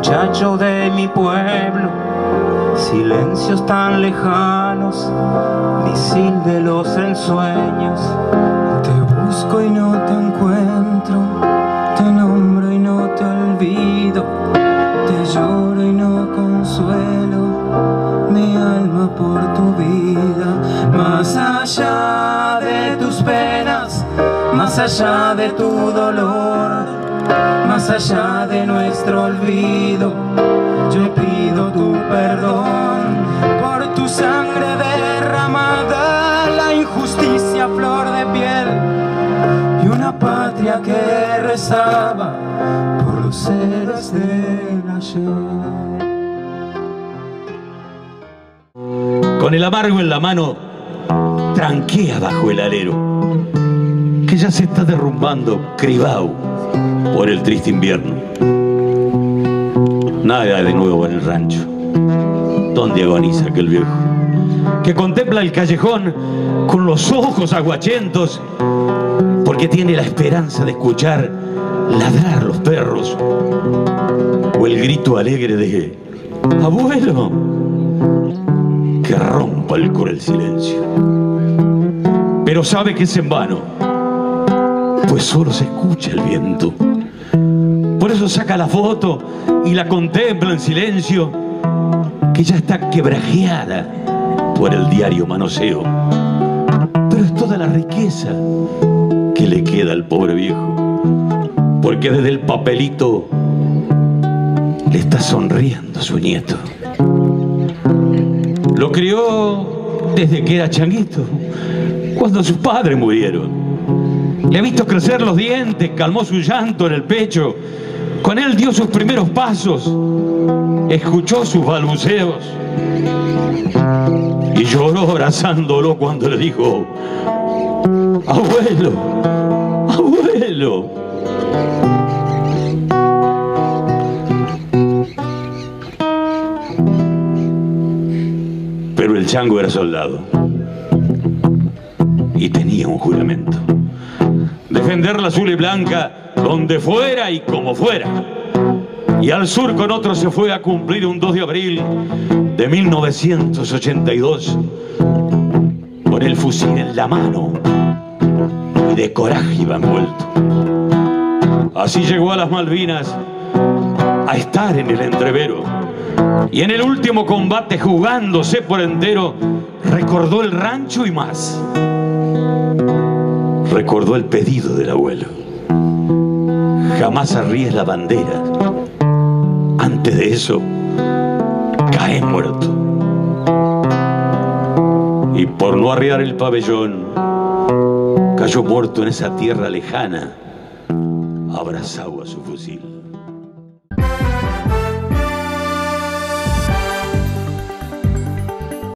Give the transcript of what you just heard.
muchacho de mi pueblo, silencios tan lejanos, misil de los ensueños. Te busco y no te encuentro, te nombro y no te olvido, te lloro y no consuelo mi alma por tu vida. Más allá de tus penas, más allá de tu dolor, más allá de nuestro olvido, yo pido tu perdón por tu sangre derramada, la injusticia a flor de piel y una patria que rezaba por los héroes del ayer. Con el amargo en la mano, tranquea bajo el alero, que ya se está derrumbando cribao por el triste invierno. Nada de nuevo en el rancho, donde agoniza aquel viejo, que contempla el callejón con los ojos aguachentos, porque tiene la esperanza de escuchar ladrar los perros, o el grito alegre de ¡abuelo!, que rompa el cruel silencio. Pero sabe que es en vano, pues solo se escucha el viento. Por eso saca la foto y la contempla en silencio, que ya está quebrajeada por el diario manoseo. Pero es toda la riqueza que le queda al pobre viejo, porque desde el papelito le está sonriendo su nieto. Lo crió desde que era changuito, cuando sus padres murieron. Le ha visto crecer los dientes, calmó su llanto en el pecho. Con él dio sus primeros pasos, escuchó sus balbuceos y lloró abrazándolo cuando le dijo: ¡abuelo! ¡abuelo! Pero el chango era soldado y tenía un juramento: defender la azul y blanca donde fuera y como fuera. Y al sur con otro se fue a cumplir un 2 de abril de 1982, con el fusil en la mano y de coraje iba envuelto. Así llegó a las Malvinas a estar en el entrevero, y en el último combate, jugándose por entero, recordó el rancho y más. Recordó el pedido del abuelo: jamás arríes la bandera, antes de eso caes muerto. Y por no arriar el pabellón, cayó muerto en esa tierra lejana, abrazado a su fusil.